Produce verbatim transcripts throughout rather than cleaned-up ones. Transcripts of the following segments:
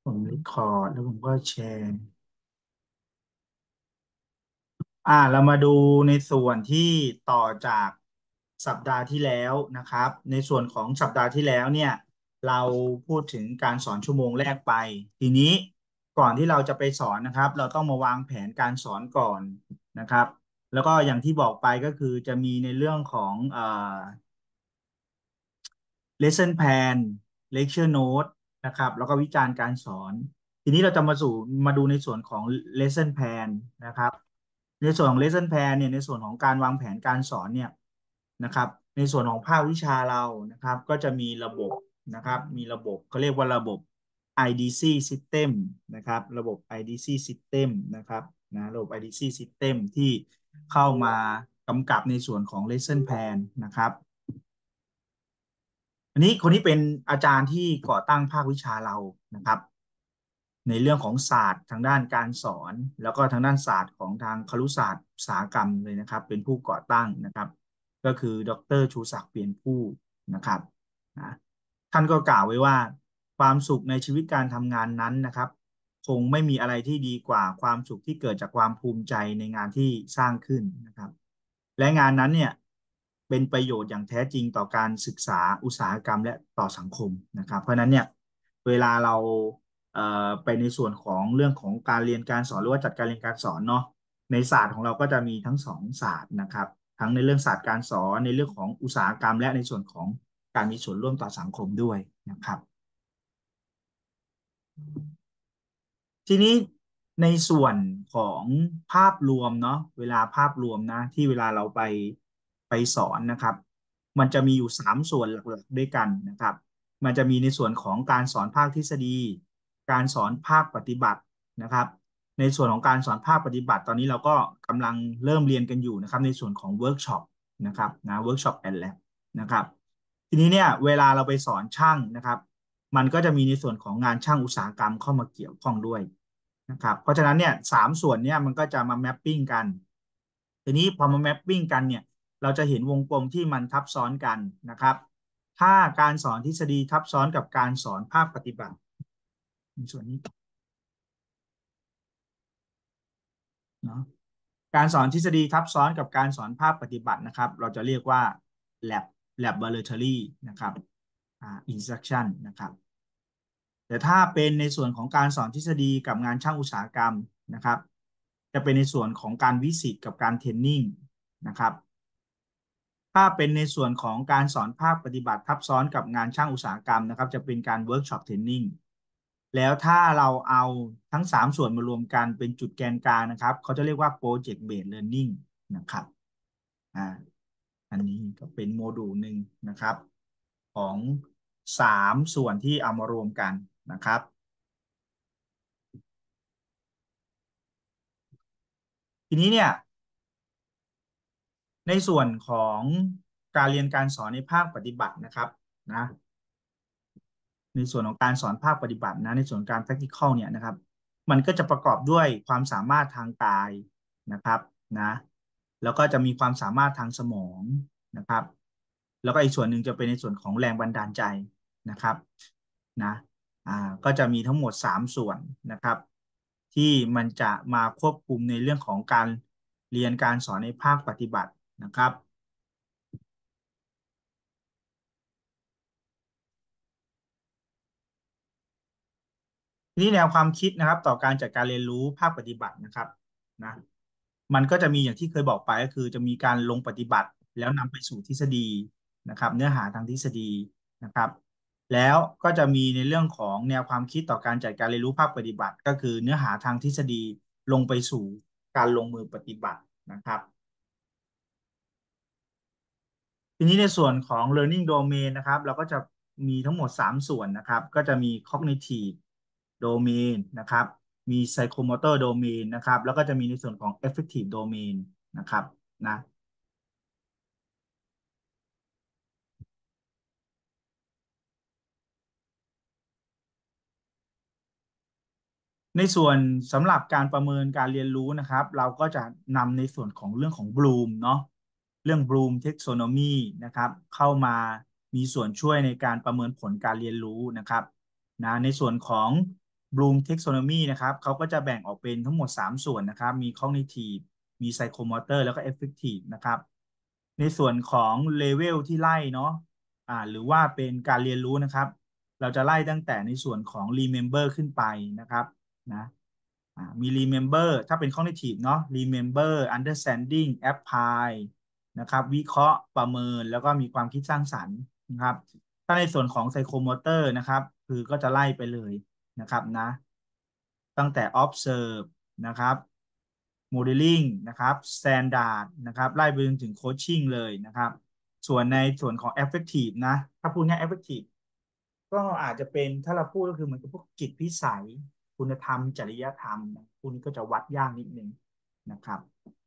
ผมรีคอร์ดแล้วผมก็แชร์อ่าเรามาดูในส่วนที่ต่อจากสัปดาห์ที่แล้วนะครับในส่วนของสัปดาห์ที่แล้วเนี่ยเราพูดถึงการสอนชั่วโมงแรกไปทีนี้ก่อนที่เราจะไปสอนนะครับเราต้องมาวางแผนการสอนก่อนนะครับแล้วก็อย่างที่บอกไปก็คือจะมีในเรื่องของเอ่อ lesson plan lecture note นะครับแล้วก็วิจารณ์การสอนทีนี้เราจะมาสู่มาดูในส่วนของ lesson plan นะครับในส่วนของ lesson plan เนี่ยในส่วนของการวางแผนการสอนเนี่ยนะครับในส่วนของภาควิชาเรานะครับก็จะมีระบบนะครับมีระบบเขาเรียกว่าระบบ ไอ ดี ซี System นะครับระบบ ไอ ดี ซี System นะครับนะระบบ ไอ ดี ซี System ที่เข้ามากำกับในส่วนของ lesson plan นะครับ อันนี้คนนี้เป็นอาจารย์ที่ก่อตั้งภาควิชาเรานะครับในเรื่องของศาสตร์ทางด้านการสอนแล้วก็ทางด้านศาสตร์ของทางครุศาสตร์อุตสาหกรรมเลยนะครับเป็นผู้ก่อตั้งนะครับก็คือดรชูศักดิ์เปลี่ยนผู้นะครับนะท่านก็กล่าวไว้ว่าความสุขในชีวิตการทำงานนั้นนะครับคงไม่มีอะไรที่ดีกว่าความสุขที่เกิดจากความภูมิใจในงานที่สร้างขึ้นนะครับและงานนั้นเนี่ยเป็นประโยชน์อย่างแท้จริงต่อการศึกษาอุตสาหกรรมและต่อสังคมนะครับเพราะฉะนั้นเนี่ยเวลาเราเอ่อไปในส่วนของเรื่องของการเรียนการสอนหรือว่าจัดการเรียนการสอนเนาะในศาสตร์ของเราก็จะมีทั้งสองศาสตร์นะครับทั้งในเรื่องศาสตร์การสอนในเรื่องของอุตสาหกรรมและในส่วนของการมีส่วนร่วมต่อสังคมด้วยนะครับทีนี้ในส่วนของภาพรวมเนาะเวลาภาพรวมนะที่เวลาเราไปไปสอนนะครับมันจะมีอยู่สามส่วนหลักๆด้วยกันนะครับมันจะมีในส่วนของการสอนภาคทฤษฎีการสอนภาคปฏิบัตินะครับในส่วนของการสอนภาคปฏิบัติตอนนี้เราก็กำลังเริ่มเรียนกันอยู่นะครับในส่วนของเวิร์กช็อปนะครับนะเวิร์กช็อปแอนด์แลบนะครับทีนี้เนี่ยเวลาเราไปสอนช่างนะครับมันก็จะมีในส่วนของงานช่างอุตสาหกรรมเข้ามาเกี่ยวข้องด้วย นะครับเพราะฉะนั้นเนี่ยสามส่วนเนี่ยมันก็จะมาแมปปิ้งกันทีนี้พอมาแมปปิ้งกันเนี่ยเราจะเห็นวงกลมที่มันทับซ้อนกันนะครับถ้าการสอนทฤษฎีทับซ้อนกับการสอนภาคปฏิบัติในส่วนนี้เนาะการสอนทฤษฎีทับซ้อนกับการสอนภาคปฏิบัตินะครับเราจะเรียกว่า lab laboratory นะครับอ่า instruction นะครับแต่ถ้าเป็นในส่วนของการสอนทฤษฎีกับงานช่างอุตสาหกรรมนะครับจะเป็นในส่วนของการวิสิตกับการเทรนนิ่งนะครับ ถ้าเป็นในส่วนของการสอนภาคปฏิบัติทับซ้อนกับงานช่างอุตสาหกรรมนะครับจะเป็นการเวิร์กช็อปเทรนนิ่งแล้วถ้าเราเอาทั้งสามส่วนมารวมกันเป็นจุดแกนกลางนะครับเขาจะเรียกว่า Project Based Learning นะครับอ่าอันนี้ก็เป็นโมดูลหนึ่งนะครับของสามส่วนที่เอามารวมกันนะครับทีนี้เนี่ยในส่วนของการเรียนการสอนในภาคปฏิบัตินะครับนะ ในส่วนของการสอนภาคปฏิบัตินะในส่วนการ practical เนี่ยนะครับมันก็จะประกอบด้วยความสามารถทางกายนะครับนะแล้วก็จะมีความสามารถทางสมองนะครับแล้วก็อีกส่วนหนึ่งจะเป็นในส่วนของแรงบันดาลใจนะครับนะอ่าก็จะมีทั้งหมดสามส่วนนะครับที่มันจะมาควบคุมในเรื่องของการเรียนการสอนในภาคปฏิบัตินะครับ ทีนี้แนวความคิดนะครับต่อการจัดการเรียนรู้ภาคปฏิบัตินะครับนะมันก็จะมีอย่างที่เคยบอกไปก็คือจะมีการลงปฏิบัติแล้วนำไปสู่ทฤษฎีนะครับเนื้อหาทางทฤษฎีนะครับแล้วก็จะมีในเรื่องของแนวความคิดต่อการจัดการเรียนรู้ภาคปฏิบัติก็คือเนื้อหาทางทฤษฎีลงไปสู่การลงมือปฏิบัตินะครับทีนี้ในส่วนของ learning domain นะครับเราก็จะมีทั้งหมดสามส่วนนะครับก็จะมี cognitive domain นะครับมี psychomotor domain นะครับแล้วก็จะมีในส่วนของ affective domain นะครับนะในส่วนสำหรับการประเมินการเรียนรู้นะครับเราก็จะนำในส่วนของเรื่องของ Bloom เนาะเรื่อง Bloom taxonomy นะครับเข้ามามีส่วนช่วยในการประเมินผลการเรียนรู้นะครับนะในส่วนของ Bloom Taxonomy นะครับเขาก็จะแบ่งออกเป็นทั้งหมดสามส่วนนะครับมี Cognitive มี Psychomotor แล้วก็ Affective นะครับในส่วนของเลเวลที่ไล่เนาะอ่าหรือว่าเป็นการเรียนรู้นะครับเราจะไล่ตั้งแต่ในส่วนของ Remember ขึ้นไปนะครับนะอ่ามี Remember ถ้าเป็น Cognitive เนาะ Remember Understanding Apply นะครับวิเคราะห์ประเมินแล้วก็มีความคิดสร้างสรรค์นะครับถ้าในส่วนของ Psychomotor นะครับคือก็จะไล่ไปเลยนะครับนะตั้งแต่ observe นะครับ modeling นะครับ standard นะครับไล่ไปจนถึง coaching เลยนะครับส่วนในส่วนของ effective นะถ้าพูดง่าย effective ก็อาจจะเป็นถ้าเราพูดก็คือเหมือนกับพวกจิตพิสัยคุณธรรมจริยธรรมพวกนี้ก็จะวัดยากนิดนึงนะครับ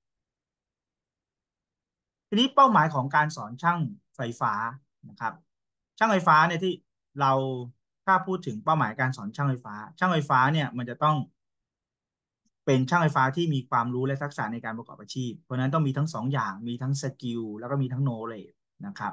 ทีนี้เป้าหมายของการสอนช่างไฟฟ้านะครับช่างไฟฟ้าเนี่ยที่เราถ้าพูดถึงเป้าหมายการสอนช่างไฟฟ้าช่างไฟฟ้าเนี่ยมันจะต้องเป็นช่างไฟฟ้าที่มีความรู้และทักษะในการประกอบอาชีพเพราะนั้นต้องมีทั้งสองอย่างมีทั้งสกิลแล้วก็มีทั้งโนเลจนะครับ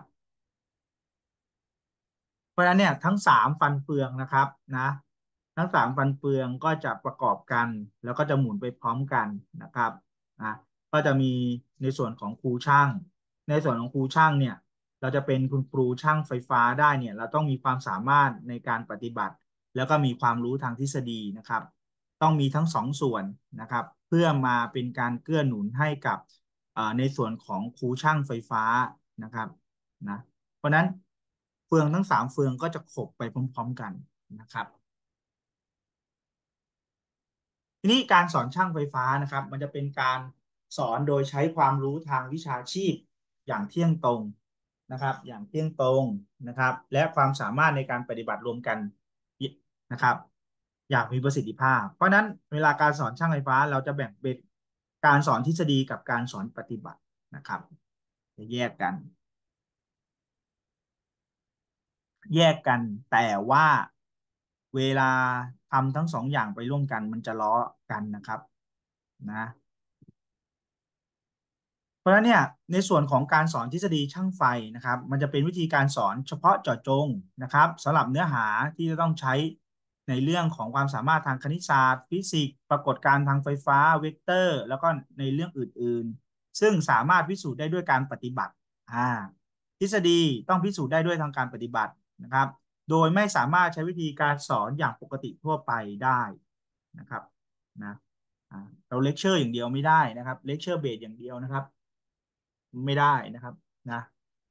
เพราะฉะนั้นเนี่ยทั้งสามฟันเฟืองนะครับนะทั้งสามฟันเฟืองก็จะประกอบกันแล้วก็จะหมุนไปพร้อมกันนะครับนะก็จะมีในส่วนของครูช่างในส่วนของครูช่างเนี่ยเราจะเป็นคุณครูช่างไฟฟ้าได้เนี่ยเราต้องมีความสามารถในการปฏิบัติแล้วก็มีความรู้ทางทฤษฎีนะครับต้องมีทั้งสองส่วนนะครับเพื่อมาเป็นการเกื้อหนุนให้กับในส่วนของครูช่างไฟฟ้านะครับนะ เพราะนั้นเฟืองทั้งสามเฟืองก็จะขบไปพร้อมๆกันนะครับทีนี้การสอนช่างไฟฟ้านะครับมันจะเป็นการสอนโดยใช้ความรู้ทางวิชาชีพอย่างเที่ยงตรงนะครับอย่างเที่ยงตรงนะครับและความสามารถในการปฏิบัติรวมกันนะครับอย่างมีประสิทธิภาพเพราะฉะนั้นเวลาการสอนช่างไฟฟ้าเราจะแบ่งเป็นการสอนทฤษฎีกับการสอนปฏิบัตินะครับจะแยกกัน แยกกันแต่ว่าเวลาทำทั้งสองอย่างไปร่วมกันมันจะล้อกันนะครับนะเพราะฉะนั้นเนี่ยในส่วนของการสอนทฤษฎีช่างไฟนะครับมันจะเป็นวิธีการสอนเฉพาะเจาะจงนะครับสำหรับเนื้อหาที่จะต้องใช้ในเรื่องของความสามารถทางคณิตศาสตร์ฟิสิกส์ปรากฏการณ์ทางไฟฟ้าเวกเตอร์แล้วก็ในเรื่องอื่นๆซึ่งสามารถพิสูจน์ได้ด้วยการปฏิบัติอ่าทฤษฎีต้องพิสูจน์ได้ด้วยทางการปฏิบัตินะครับ โดยไม่สามารถใช้วิธีการสอนอย่างปกติทั่วไปได้นะครับนะเราเลคเชอร์อย่างเดียวไม่ได้นะครับเลคเชอร์เบสอย่างเดียวนะครับไม่ได้นะครับนะ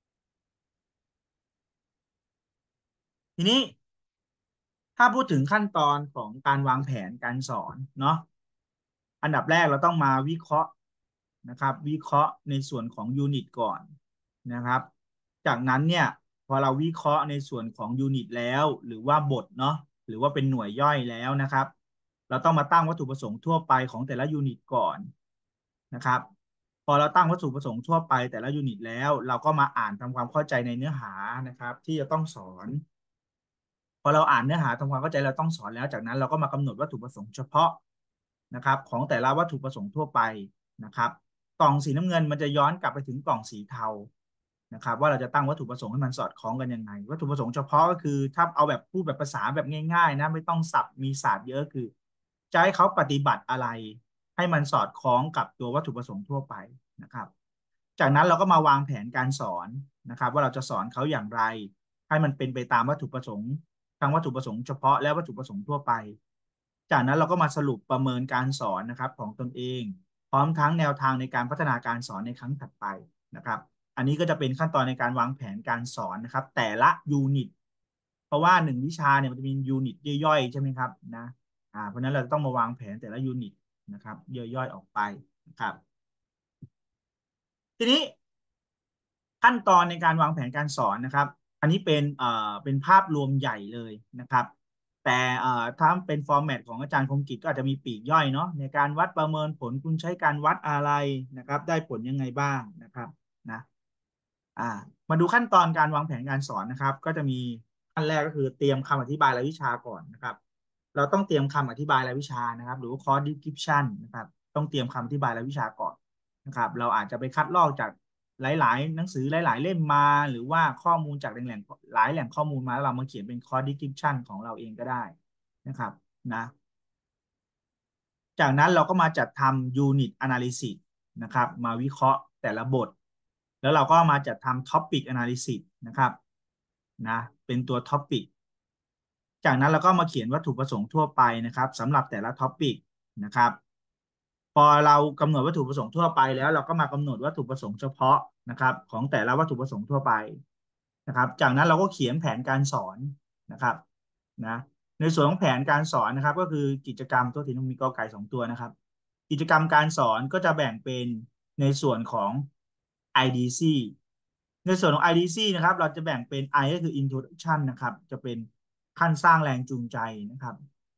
ทีนี้ถ้าพูดถึงขั้นตอนของการวางแผนการสอนเนาะอันดับแรกเราต้องมาวิเคราะห์นะครับวิเคราะห์ในส่วนของยูนิตก่อนนะครับจากนั้นเนี่ยพอเราวิเคราะห์ในส่วนของยูนิตแล้วหรือว่าบทเนาะหรือว่าเป็นหน่วยย่อยแล้วนะครับเราต้องมาตั้งวัตถุประสงค์ทั่วไปของแต่ละยูนิตก่อนนะครับพอเราตั้งวัตถุประสงค์ทั่วไปแต่ละยูนิตแล้วเราก็มาอ่านทำความเข้าใจในเนื้อหานะครับที่จะต้องสอนพอเราอ่านเนื้อหาทำความเข้าใจเราต้องสอนแล้วจากนั้นเราก็มากำหนดวัตถุประสงค์เฉพาะนะครับของแต่ละวัตถุประสงค์ทั่วไปนะครับกล่องสีน้ำเงินมันจะย้อนกลับไปถึงกล่องสีเทานะครับว่าเราจะตั้งวัตถุประสงค์ให้มันสอดคล้องกันยังไงวัตถุประสงค์เฉพาะก็คือถ้าเอาแบบพูดแบบภาษาแบบง่ายๆนะไม่ต้องศัพท์มีศาสตร์เยอะคือจะให้เขาปฏิบัติอะไรให้มันสอดคล้องกับตัววัตถุประสงค์ทั่วไปนะครับจากนั้นเราก็มาวางแผนการสอนนะครับว่าเราจะสอนเขาอย่างไรให้มันเป็นไปตามวัตถุประสงค์ทั้งวัตถุประสงค์เฉพาะและวัตถุประสงค์ทั่วไปจากนั้นเราก็มาสรุปประเมินการสอนนะครับของตนเองพร้อมทั้งแนวทางในการพัฒนาการสอนในครั้งถัดไปนะครับอันนี้ก็จะเป็นขั้นตอนในการวางแผนการสอนนะครับแต่ละยูนิตเพราะว่าหนึ่งวิชาเนี่ยมันจะมียูนิตย่อยๆใช่ไหมครับนะอ่าเพราะนั้นเราต้องมาวางแผนแต่ละยูนิตนะครับย่อยๆออกไปนะครับทีนี้ ขั้นตอนในการวางแผนการสอนนะครับอันนี้เป็นเอ่อเป็นภาพรวมใหญ่เลยนะครับแต่เอ่อถ้าเป็นฟอร์แมตของอาจารย์คมกิจก็อาจจะมีปลีกย่อยเนาะในการวัดประเมินผลคุณใช้การวัดอะไรนะครับได้ผลยังไงบ้างนะครับนะอ่ามาดูขั้นตอนการวางแผนการสอนนะครับก็จะมีขั้นแรกก็คือเตรียมคำอธิบายรายวิชาก่อนนะครับเราต้องเตรียมคำอธิบายรายวิชานะครับหรือว่า course description นะครับต้องเตรียมคำอธิบายรายวิชาก่อนนะครับเราอาจจะไปคัดลอกจาก หลายๆหนังสือหลายๆเล่มมาหรือว่าข้อมูลจากแหล่งหลายแหล่งข้อมูลมาแล้วเรามาเขียนเป็น course description ของเราเองก็ได้นะครับนะจากนั้นเราก็มาจัดทำ Unit Analysis นะครับมาวิเคราะห์แต่ละบทแล้วเราก็มาจัดทำ Topic Analysis นะครับนะเป็นตัว Topic จากนั้นเราก็มาเขียนวัตถุประสงค์ทั่วไปนะครับสำหรับแต่ละ Topic นะครับพอเรากำหนดวัตถุประสงค์ทั่วไปแล้วเราก็มากำหนดวัตถุประสงค์เฉพาะนะครับของแต่ละวัตถุประสงค์ทั่วไปนะครับจากนั้นเราก็เขียนแผนการสอนนะครับนะในส่วนของแผนการสอนนะครับก็คือกิจกรรมตัวที่มีกอไก่สองตัวนะครับกิจกรรมการสอนก็จะแบ่งเป็นในส่วนของ ไอ ดี ซี ในส่วนของ ไอ ดี ซี นะครับเราจะแบ่งเป็น I ก็คือ Introduction นะครับจะเป็นขั้นสร้างแรงจูงใจนะครับ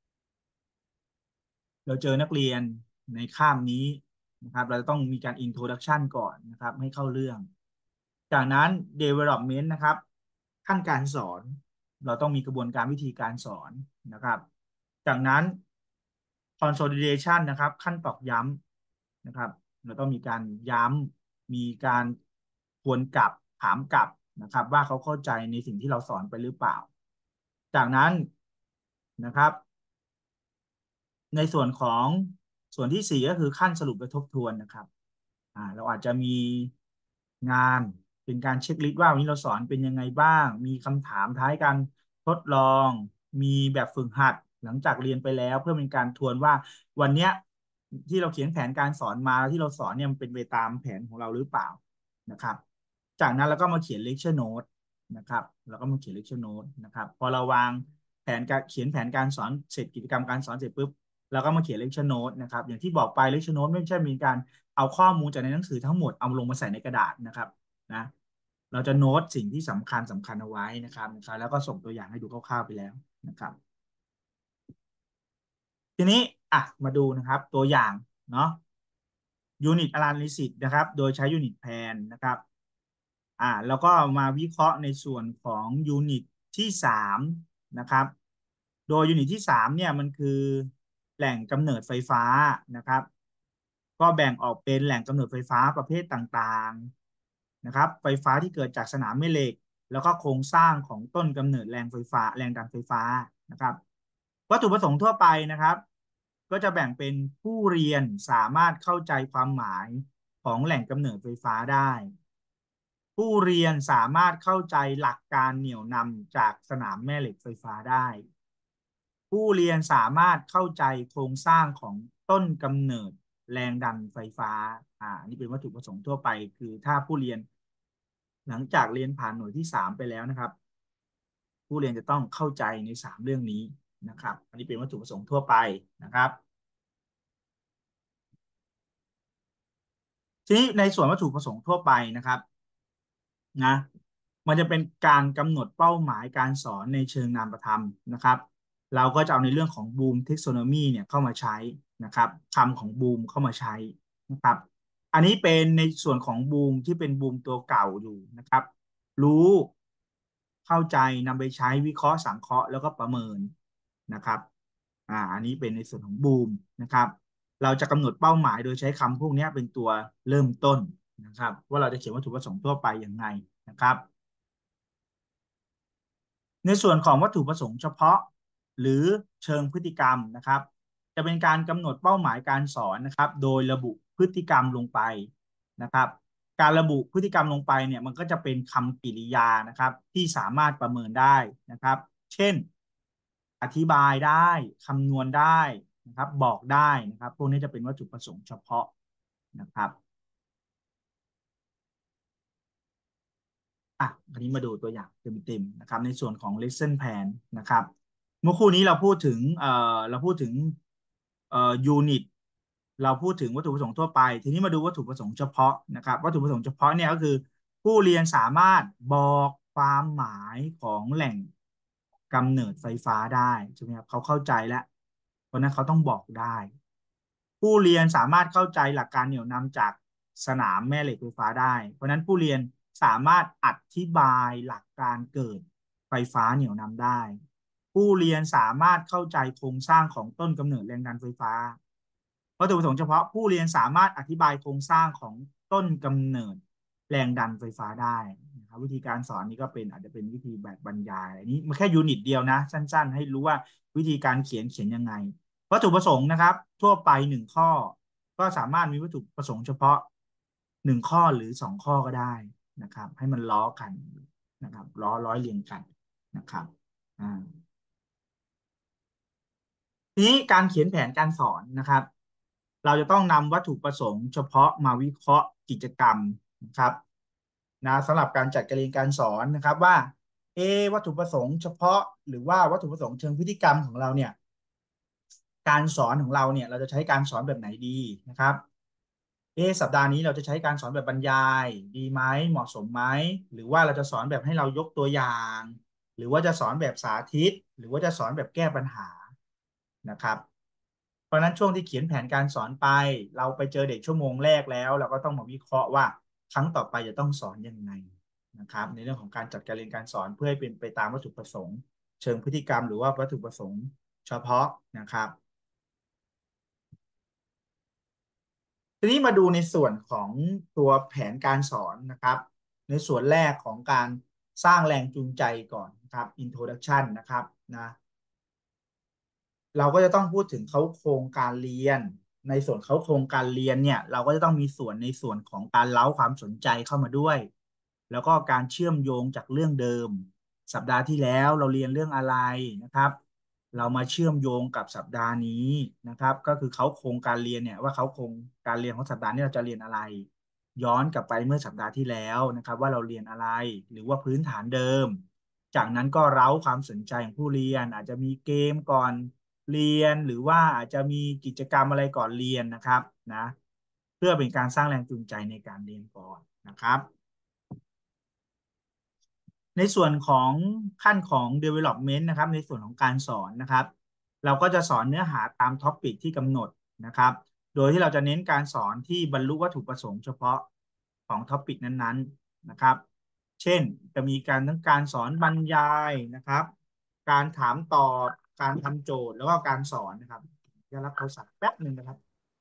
เราเจอนักเรียนในคาบนี้นะครับเราจะต้องมีการ Introduction ก่อนนะครับให้เข้าเรื่องจากนั้น Development นะครับขั้นการสอนเราต้องมีกระบวนการวิธีการสอนนะครับจากนั้น consolidation นะครับขั้นตอกย้ำนะครับเราต้องมีการย้ำมีการทวนกลับถามกลับนะครับว่าเขาเข้าใจในสิ่งที่เราสอนไปหรือเปล่าจากนั้นนะครับในส่วนของส่วนที่สี่ก็คือขั้นสรุปและทบทวนนะครับอ่าเราอาจจะมีงานเป็นการเช็คลิสต์ว่าวันนี้เราสอนเป็นยังไงบ้างมีคำถามท้ายการทดลองมีแบบฝึกหัดหลังจากเรียนไปแล้วเพื่อเป็นการทวนว่าวันเนี้ยที่เราเขียนแผนการสอนมาที่เราสอนเนี่ยมันเป็นไปตามแผนของเราหรือเปล่านะครับจากนั้นเราก็มาเขียน lecture note นะครับเราก็มาเขียน lecture note นะครับพอเราวางแผนการเขียนแผนการสอนเสร็จกิจกรรมการสอนเสร็จปุ๊บเราก็มาเขียน lecture note นะครับอย่างที่บอกไป lecture note ไม่ใช่มีการเอาข้อมูลจากในหนังสือทั้งหมดเอาลงมาใส่ในกระดาษนะครับนะเราจะโน้ตสิ่งที่สำคัญสำคัญเอาไว้นะครับนะครับแล้วก็ส่งตัวอย่างให้ดูคร่าวๆไปแล้วนะครับทีนี้อ่ะมาดูนะครับตัวอย่างเนาะ Unit Analysis นะครับโดยใช้ Unit Plan นะครับอ่าแล้วก็มาวิเคราะห์ในส่วนของยูนิตที่สามนะครับโดยยูนิตที่สามเนี่ยมันคือแหล่งกำเนิดไฟฟ้านะครับก็แบ่งออกเป็นแหล่งกำเนิดไฟฟ้าประเภทต่างๆนะครับไฟฟ้าที่เกิดจากสนามแม่เหล็กแล้วก็โครงสร้างของต้นกำเนิดแรงไฟฟ้าแรงดันไฟฟ้านะครับวัตถุประสงค์ทั่วไปนะครับก็จะแบ่งเป็นผู้เรียนสามารถเข้าใจความหมายของแหล่งกำเนิดไฟฟ้าได้ผู้เรียนสามารถเข้าใจหลักการเหนี่ยวนำจากสนามแม่เหล็กไฟฟ้าได้ผู้เรียนสามารถเข้าใจโครงสร้างของต้นกำเนิดแรงดันไฟฟ้าอ่านี่เป็นวัตถุประสงค์ทั่วไปคือถ้าผู้เรียนหลังจากเรียนผ่านหน่วยที่สามไปแล้วนะครับผู้เรียนจะต้องเข้าใจในสามเรื่องนี้นะครับอันนี้เป็นวัตถุประสงค์ทั่วไปนะครับทีนี้ในส่วนวัตถุประสงค์ทั่วไปนะครับ นะมันจะเป็นการกำหนดเป้าหมายการสอนในเชิงนามธรรมนะครับเราก็จะเอาในเรื่องของบูมเท็กโซโนมีเนี่ยเข้ามาใช้นะครับคำของบูมเข้ามาใช้นะครับอันนี้เป็นในส่วนของบูมที่เป็นบูมตัวเก่าอยู่นะครับรู้เข้าใจนำไปใช้วิเคราะห์สังเคราะห์แล้วก็ประเมินนะครับอ่าอันนี้เป็นในส่วนของบูมนะครับเราจะกำหนดเป้าหมายโดยใช้คำพวกนี้เป็นตัวเริ่มต้นนะครับว่าเราจะเขียนวัตถุประสงค์ทั่วไปอย่างไรนะครับ ในส่วนของวัตถุประสงค์เฉพาะหรือเชิงพฤติกรรมนะครับจะเป็นการกำหนดเป้าหมายการสอนนะครับโดยระบุพฤติกรรมลงไปนะครับการระบุพฤติกรรมลงไปเนี่ยมันก็จะเป็นคำกริยานะครับที่สามารถประเมินได้นะครับเช่นอธิบายได้คำนวณได้นะครับบอกได้นะครับพวกนี้จะเป็นวัตถุประสงค์เฉพาะนะครับ อ่ะอันนี้มาดูตัวอย่างเต็มๆนะครับในส่วนของ lesson plan นะครับเมื่อครู่นี้เราพูดถึงเอ่อเราพูดถึงเอ่อ unit เราพูดถึงวัตถุประสงค์ทั่วไปทีนี้มาดูวัตถุประสงค์เฉพาะนะครับวัตถุประสงค์เฉพาะเนี่ยก็คือผู้เรียนสามารถบอกความหมายของแหล่งกำเนิดไฟฟ้าได้ใช่ไหมครับเขาเข้าใจแล้วเพราะนั้นเขาต้องบอกได้ผู้เรียนสามารถเข้าใจหลักการเหนี่ยวนำจากสนามแม่เหล็กไฟฟ้าได้เพราะนั้นผู้เรียนสามารถอธิบายหลักการเกิดไฟฟ้าเหนี่ยวนำได้ผู้เรียนสามารถเข้าใจโครงสร้างของต้นกำเนิดแรงดันไฟฟ้าวัตถุประสงค์เฉพาะผู้เรียนสามารถอธิบายโครงสร้างของต้นกำเนิดแรงดันไฟฟ้าได้นะครับวิธีการสอนนี้ก็เป็นอาจจะเป็นวิธีแบบบรรยายอันนี้มันแค่ยูนิตเดียวนะสั้นๆให้รู้ว่าวิธีการเขียนเขียนยังไงวัตถุประสงค์นะครับทั่วไปหนึ่งข้อก็สามารถมีวัตถุประสงค์เฉพาะหนึ่งข้อหรือสองข้อก็ได้นะครับให้มันล้อกันนะครับล้อร้อยเรียงกันนะครับอ่า ทีนี้การเขียนแผนการสอนนะครับเราจะต้องนำวัตถุประสงค์เฉพาะมาวิเคราะห์กิจกรรมนะครับนะสำหรับการจัดการเรียนการสอนนะครับว่าเอวัตถุประสงค์เฉพาะหรือว่าวัตถุประสงค์เชิงพฤติกรรมของเราเนี่ยการสอนของเราเนี่ยเราจะใช้การสอนแบบไหนดีนะครับเอสัปดาห์นี้เราจะใช้การสอนแบบบรรยายดีไหมเหมาะสมไหมหรือว่าเราจะสอนแบบให้เรายกตัวอย่างหรือว่าจะสอนแบบสาธิตหรือว่าจะสอนแบบแก้ปัญหานะครับ เพราะฉะนั้นช่วงที่เขียนแผนการสอนไปเราไปเจอเด็กชั่วโมงแรกแล้วเราก็ต้องมาวิเคราะห์ว่าครั้งต่อไปจะต้องสอนยังไงนะครับในเรื่องของการจัดการเรียนการสอนเพื่อให้เป็นไปตามวัตถุประสงค์เชิงพฤติกรรมหรือว่าวัตถุประสงค์เฉพาะนะครับทีนี้มาดูในส่วนของตัวแผนการสอนนะครับในส่วนแรกของการสร้างแรงจูงใจก่อนนะครับ introduction นะครับนะ เราก็จะต้องพูดถึงเขาโครงการเรียนในส่วนเขาโครงการเรียนเนี่ยเราก็จะต้องมีส่วนในส่วนของการเล้าความสนใจเข้ามาด้วยแล้วก็การเชื่อมโยงจากเรื่องเดิมสัปดาห์ที่แล้วเราเรียนเรื่องอะไรนะครับเรามาเชื่อมโยงกับสัปดาห์นี้นะครับก็คือเขาโครงการเรียนเนี่ยว่าเขาโครงการเรียนของสัปดาห์นี้เราจะเรียนอะไรย้อนกลับไปเมื่อสัปดาห์ที่แล้วนะครับว่าเราเรียนอะไรหรือว่าพื้นฐานเดิมจากนั้นก็เร้าความสนใจของผู้เรียนอาจจะมีเกมก่อน เรียนหรือว่าอาจจะมีกิจกรรมอะไรก่อนเรียนนะครับนะเพื่อเป็นการสร้างแรงจูงใจในการเรียนก่อนนะครับในส่วนของขั้นของ development นะครับในส่วนของการสอนนะครับเราก็จะสอนเนื้อหาตามท็อปิกที่กำหนดนะครับโดยที่เราจะเน้นการสอนที่บรรลุวัตถุประสงค์เฉพาะของท็อปิกนั้นๆนะครับเช่นจะมีการทั้งการสอนบรรยายนะครับการถามตอบการทำโจทย์แล้วก็การสอนนะครับ จะรับโทรศัพท์แป๊บหนึ่งนะครับ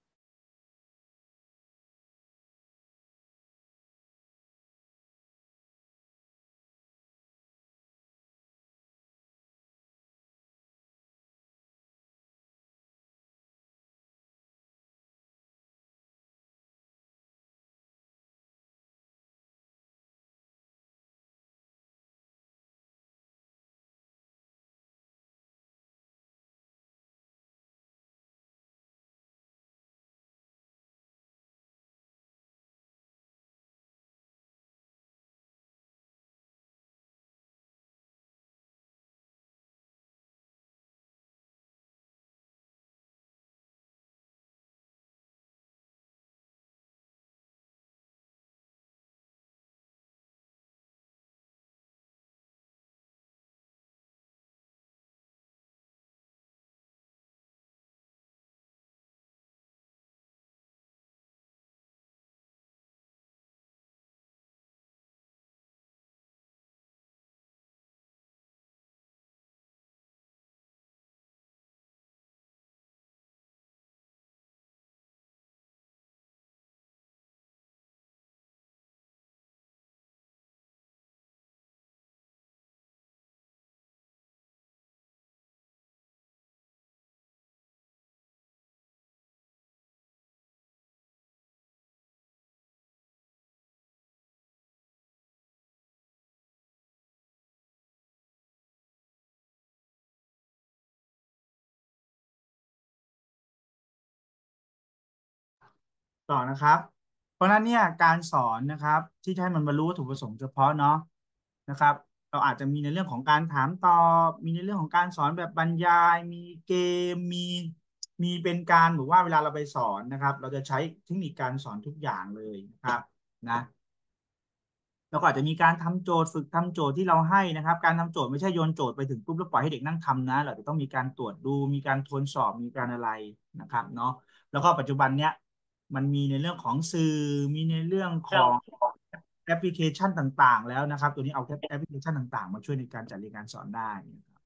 ต่อนะครับเพราะฉะนั้นเนี่ยการสอนนะครับที่ให้มันบรรลุวัตถุประสงค์เฉพาะเนาะนะครับเราอาจจะมีในเรื่องของการถามตอบมีในเรื่องของการสอนแบบบรรยายมีเกมมีมีเป็นการแบบว่าเวลาเราไปสอนนะครับเราจะใช้เทคนิคการสอนทุกอย่างเลยนะครับนะ แล้วก็อาจจะมีการทำโจทย์ฝึกทำโจทย์ที่เราให้นะครับการทำโจทย์ไม่ใช่โยนโจทย์ไปถึงปุ๊บแล้วปล่อยให้เด็กนั่งทำนะเราจะต้องมีการตรวจดูมีการทวนสอบมีการอะไรนะครับเนาะแล้วก็ปัจจุบันเนี้ยมันมีในเรื่องของสื่อมีในเรื่องของแอปพลิเคชันต่างๆแล้วนะครับตัวนี้เอาแอปพลิเคชันต่างๆมาช่วยในการจัดเรียนการสอนได้นะครับ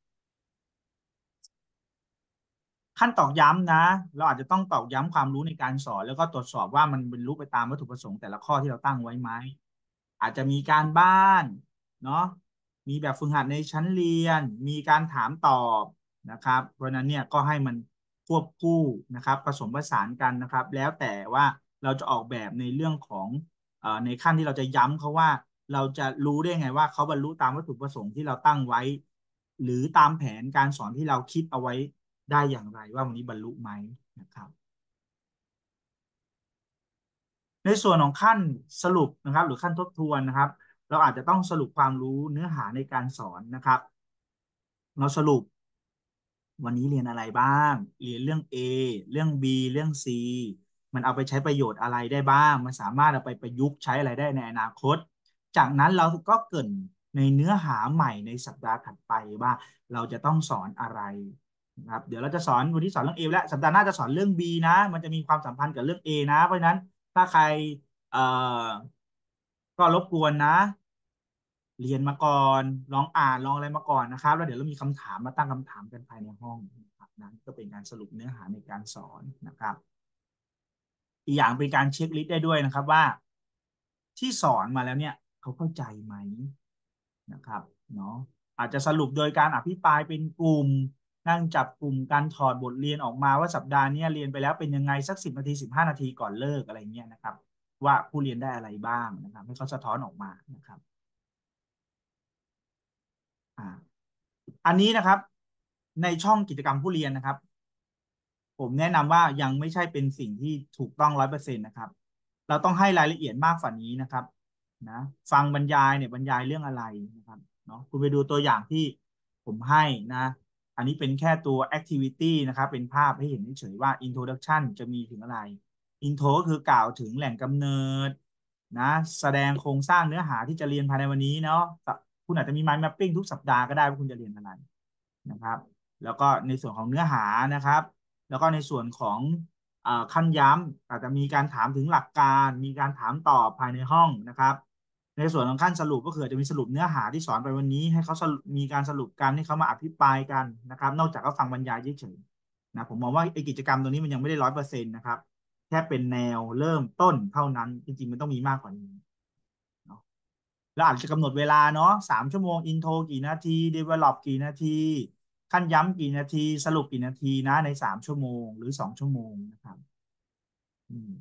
ขั้นตอกย้ำนะเราอาจจะต้องตอกย้ำความรู้ในการสอนแล้วก็ตรวจสอบว่ามันบรรลุไปตามวัตถุประสงค์แต่ละข้อที่เราตั้งไว้ไหมอาจจะมีการบ้านเนาะมีแบบฝึกหัดในชั้นเรียนมีการถามตอบนะครับเพราะนั้นเนี่ยก็ให้มันควบคู่นะครับผสมผสานกันนะครับแล้วแต่ว่าเราจะออกแบบในเรื่องของเอ่อในขั้นที่เราจะย้ำเขาว่าเราจะรู้ได้ไงว่าเขาบรรลุตามวัตถุประสงค์ที่เราตั้งไว้หรือตามแผนการสอนที่เราคิดเอาไว้ได้อย่างไรว่าวันนี้บรรลุไหมนะครับ ในส่วนของขั้นสรุปนะครับหรือขั้นทบทวนนะครับเราอาจจะต้องสรุปความรู้เนื้อหาในการสอนนะครับเราสรุปวันนี้เรียนอะไรบ้างเรียนเรื่อง A เรื่อง B เรื่อง C มันเอาไปใช้ประโยชน์อะไรได้บ้างมันสามารถเอาไปประยุกต์ใช้อะไรได้ในอนาคตจากนั้นเราก็เกริ่นในเนื้อหาใหม่ในสัปดาห์ถัดไปว่าเราจะต้องสอนอะไรนะครับเดี๋ยวเราจะสอนวันนี้สอนเรื่อง A แล้วสัปดาห์หน้าจะสอนเรื่อง B นะมันจะมีความสัมพันธ์กับเรื่อง A นะเพราะฉะนั้นถ้าใคร เอ่อก็รบกวนนะเรียนมาก่อนลองอ่านลองอะไรมาก่อนนะครับแล้วเดี๋ยวเรามีคำถามมาตั้งคำถามกันภายในห้องนะครับนั้นก็เป็นการสรุปเนื้อหาในการสอนนะครับอีกอย่างเป็นการเช็คลิสต์ได้ด้วยนะครับว่าที่สอนมาแล้วเนี่ยเขาเข้าใจไหมนะครับเนาะอาจจะสรุปโดยการอภิปรายเป็นกลุ่มนั่งจับกลุ่มการถอดบทเรียนออกมาว่าสัปดาห์นี้เรียนไปแล้วเป็นยังไงสักสิบนาทีสิบห้านาทีก่อนเลิกอะไรเงี้ยนะครับว่าผู้เรียนได้อะไรบ้างนะครับให้เขาสะท้อนออกมานะครับ อ่าอันนี้นะครับในช่องกิจกรรมผู้เรียนนะครับผมแนะนำว่ายังไม่ใช่เป็นสิ่งที่ถูกต้องร้อยเปอร์เซ็นต์นะครับเราต้องให้รายละเอียดมากกว่านี้นะครับนะฟังบรรยายเนี่ยบรรยายเรื่องอะไรนะครับเนาะคุณไปดูตัวอย่างที่ผมให้นะอันนี้เป็นแค่ตัว activity นะครับเป็นภาพให้เห็นเฉยๆว่า introduction จะมีถึงอะไร intro ก็คือกล่าวถึงแหล่งกำเนิดนะแสดงโครงสร้างเนื้อหาที่จะเรียนภายในวันนี้เนาะ คุณอาจจะมี mind mapping ทุกสัปดาห์ก็ได้ว่าคุณจะเรียนอะไรนะครับแล้วก็ในส่วนของเนื้อหานะครับแล้วก็ในส่วนของขั้นย้ำอาจจะมีการถามถึงหลักการมีการถามตอบภายในห้องนะครับในส่วนของขั้นสรุปก็คืออาจจะมีสรุปเนื้อหาที่สอนไปวันนี้ให้เขามีการสรุปกันให้เขามาอภิปรายกันนะครับนอกจากก็ฟังบรรยายเฉยๆนะผมมองว่าไอ้กิจกรรมตัวนี้มันยังไม่ได้ร้อยเปอร์เซ็นต์นะครับแค่เป็นแนวเริ่มต้นเท่านั้นจริงๆมันต้องมีมากกว่านี้เนาะ เราอาจจะกำหนดเวลาเนาะสามชั่วโมงอินโทรกี่นาทีเดเวลลอปกี่นาทีขั้นย้ำกี่นาทีสรุปกี่นาทีนะในสามชั่วโมงหรือสองชั่วโมงนะครับอืม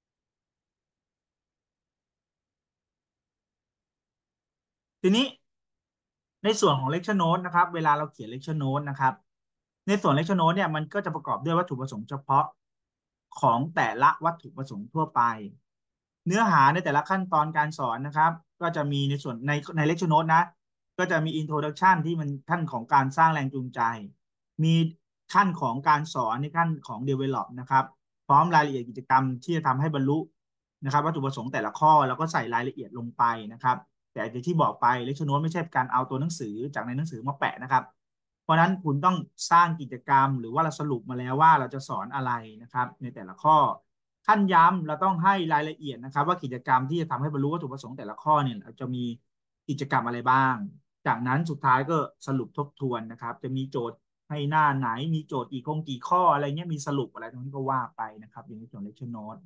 ทีนี้ในส่วนของ lecture note นะครับเวลาเราเขียน lecture note นะครับในส่วน lecture note เนี่ยมันก็จะประกอบด้วยวัตถุประสงค์เฉพาะของแต่ละวัตถุประสงค์ทั่วไปเนื้อหาในแต่ละขั้นตอนการสอนนะครับก็จะมีในส่วนในใน lecture note นะก็จะมี introduction ที่มันขั้นของการสร้างแรงจูงใจมีขั้นของการสอนในขั้นของ develop นะครับพร้อมรายละเอียดกิจกรรมที่จะทำให้บรรลุนะครับวัตถุประสงค์แต่ละข้อแล้วก็ใส่รายละเอียดลงไปนะครับ แต่ที่บอกไปเลคเชอร์โน้ตไม่ใช่การเอาตัวหนังสือจากในหนังสือมาแปะนะครับเพราะนั้นคุณต้องสร้างกิจกรรมหรือว่าเราสรุปมาแล้วว่าเราจะสอนอะไรนะครับในแต่ละข้อขั้นย้ำเราต้องให้รายละเอียดนะครับว่ากิจกรรมที่จะทำให้บรรลุวัตถุประสงค์แต่ละข้อเนี่ยเราจะมีกิจกรรมอะไรบ้างจากนั้นสุดท้ายก็สรุปทบทวนนะครับจะมีโจทย์ให้หน้าไหนมีโจทย์กี่คงกี่ข้ออะไรเงี้ยมีสรุปอะไรตรงนี้ก็ว่าไปนะครับอย่างในส่วนเลคเชอร์โน้ต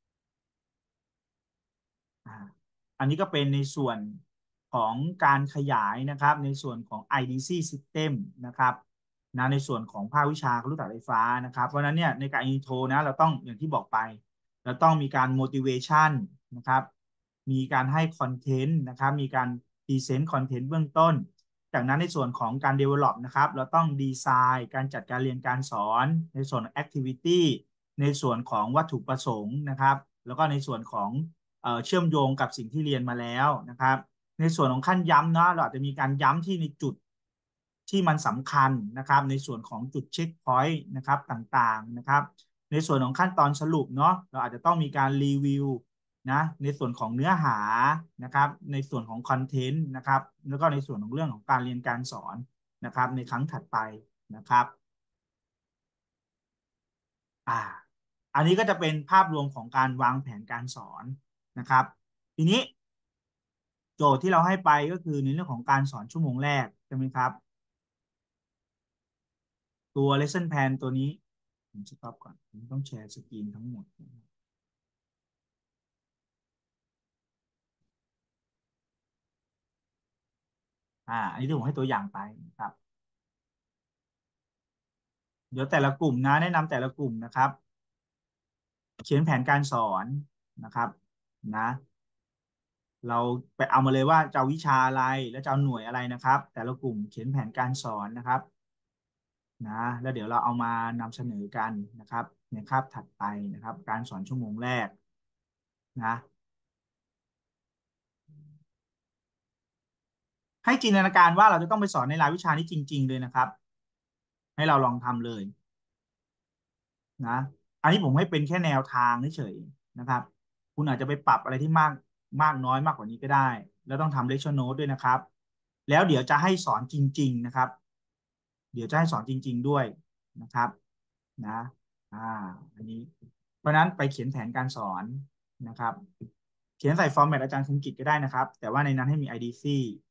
อ่าอันนี้ก็เป็นในส่วนของการขยายนะครับในส่วนของ ไอ ดี ซี System นะครับนะในส่วนของภาควิชาครุศาสตร์ไฟฟ้านะครับเพราะฉะนั้นเนี่ยในการ intro นะเราต้องอย่างที่บอกไปเราต้องมีการ motivation นะครับมีการให้ content นะครับมีการ present content เบื้องต้นจากนั้นในส่วนของการ develop นะครับเราต้องดีไซน์การจัดการเรียนการสอนในส่วนของ activity ในส่วนของวัตถุประสงค์นะครับแล้วก็ในส่วนของ เชื่อมโยงกับสิ่งที่เรียนมาแล้วนะครับในส่วนของขั้นย้ำเนาะเราอาจจะมีการย้ำที่ในจุดที่มันสำคัญนะครับในส่วนของจุดเช็คพอยต์นะครับต่างๆนะครับในส่วนของขั้นตอนสรุปเนาะเราอาจจะต้องมีการรีวิวนะในส่วนของเนื้อหานะครับในส่วนของคอนเทนต์นะครับแล้วก็ในส่วนของเรื่องของการเรียนการสอนนะครับในครั้งถัดไปนะครับอ่าอันนี้ก็จะเป็นภาพรวมของการวางแผนการสอนนะครับทีนี้ โจทย์ที่เราให้ไปก็คือในเรื่องของการสอนชั่วโมงแรกใช่ไหมครับตัว lesson plan ตัวนี้ผมสต็อปก่อนผมต้องแชร์สกรีนทั้งหมดอ่าอันนี้ที่ผมให้ตัวอย่างไปนะครับเดี๋ยวแต่ละกลุ่มนะแนะนำแต่ละกลุ่มนะครับเขียนแผนการสอนนะครับนะเราไปเอามาเลยว่าจะเอาวิชาอะไรแล้วจะเอาหน่วยอะไรนะครับแต่ละกลุ่มเขียนแผนการสอนนะครับนะแล้วเดี๋ยวเราเอามานำเสนอกันนะครับในคาบถัดไปนะครับการสอนชั่วโมงแรกนะให้จินตนาการว่าเราจะต้องไปสอนในรายวิชานี้จริงๆเลยนะครับให้เราลองทำเลย นะอันนี้ผมให้เป็นแค่แนวทางเฉยๆนะครับคุณอาจจะไปปรับอะไรที่มากมากน้อยมากกว่านี้ก็ได้แล้วต้องทำเลคชั่นโน้ตด้วยนะครับแล้วเดี๋ยวจะให้สอนจริงๆนะครับเดี๋ยวจะให้สอนจริงๆด้วยนะครับนะอ่าอันนี้เพราะนั้นไปเขียนแผนการสอนนะครับเขียนใส่ฟอร์แมตอาจารย์คงกิจก็ได้นะครับแต่ว่าในนั้นให้มี ไอ ดี ซี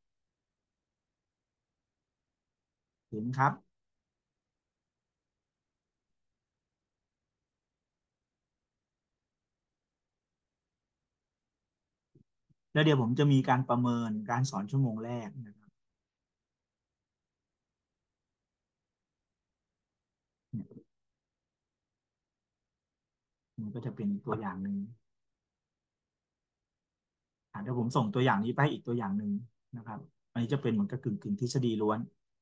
เห็นครับแล้วเดี๋ยวผมจะมีการประเมินการสอนชั่วโมงแรกนะครับเนี่ยมันก็จะเป็นตัวอย่างหนึ่ง อ่าเดี๋ยวผมส่งตัวอย่างนี้ไปให้อีกตัวอย่างหนึ่งนะครับอันนี้จะเป็นเหมือนกับกึ่งกึ่งทฤษฎีล้วน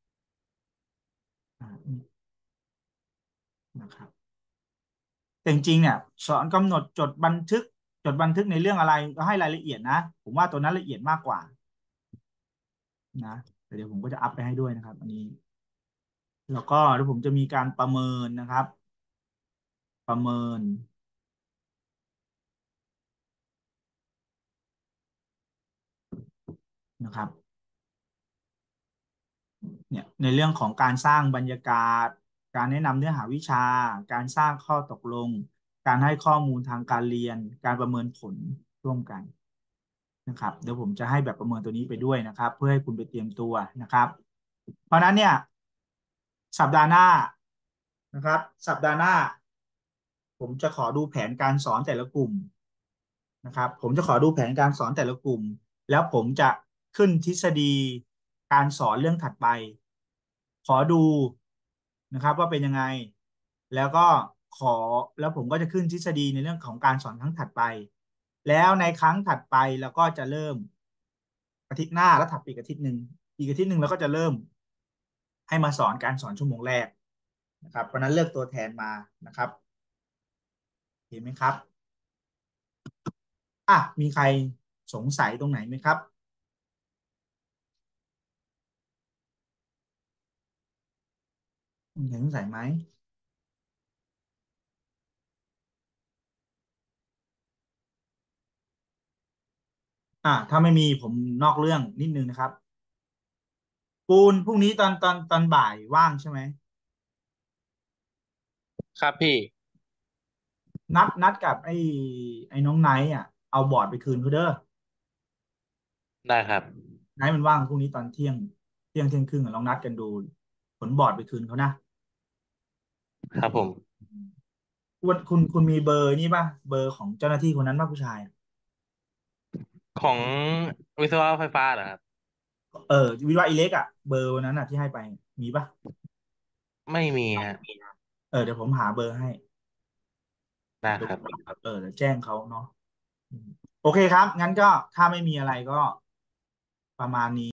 อ่านะครับแต่จริงๆเนี่ยสอนกำหนดจดบันทึกจดบันทึกในเรื่องอะไรก็ให้รายละเอียดนะผมว่าตัวนั้นละเอียดมากกว่านะแต่เดี๋ยวผมก็จะอัพไปให้ด้วยนะครับอันนี้แล้วก็เดี๋ยวผมจะมีการประเมินนะครับประเมินนะครับเนี่ยในเรื่องของการสร้างบรรยากาศการแนะนำเนื้อหาวิชาการสร้างข้อตกลงการให้ข้อมูลทางการเรียนการประเมินผลร่วมกัน นะครับเดี๋ยวผมจะให้แบบประเมินตัวนี้ไปด้วยนะครับเพื่อให้คุณไปเตรียมตัวนะครับเพราะนั้นเนี่ยสัปดาห์หน้านะครับสัปดาห์หน้าผมจะขอดูแผนการสอนแต่ละกลุ่มนะครับผมจะขอดูแผนการสอนแต่ละกลุ่มแล้วผมจะขึ้นทฤษฎีการสอนเรื่องถัดไปขอดูนะครับว่าเป็นยังไงแล้วก็ขอแล้วผมก็จะขึ้นทฤษฎีในเรื่องของการสอนครั้งถัดไปแล้วในครั้งถัดไปเราก็จะเริ่ม อาทิตย์หน้าแล้วถัดไปอีกอาทิตย์หนึ่งอีกอาทิตย์หนึ่งเราก็จะเริ่มให้มาสอนการสอนชั่วโมงแรกนะครับเพราะนั้นเลือกตัวแทนมานะครับเห็นไหมครับอ่ะมีใครสงสัยตรงไหนไหมครับมีใครสงสัยไหมอ่ะถ้าไม่มีผมนอกเรื่องนิดนึงนะครับปูนพรุ่งนี้ตอนตอนตอนบ่ายว่างใช่ไหมครับพี่นัดนัดกับไอ้ไอ้น้องไนท์อ่ะเอาบอร์ดไปคืนเขาเด้อได้ครับไนท์มันว่างพรุ่งนี้ตอนเที่ยงเที่ยงเที่ยงครึ่งอะลองนัดกันดูผลบอร์ดไปคืนเขานะครับผมคุณคุณคุณมีเบอร์นี่ป่ะเบอร์ของเจ้าหน้าที่คนนั้นป่ะผู้ชายอะของวิศวะไฟฟ้าเหรอครับเออวิทยาอิเล็กอ่ะเบอร์วันนั้นอ่ะที่ให้ไปมีป่ะไม่มีฮะเออเดี๋ยวผมหาเบอร์ให้เดี๋ยวได้ครับเออเดี๋ยวแจ้งเขาเนาะอืมโอเคครับงั้นก็ถ้าไม่มีอะไรก็ประมาณนี้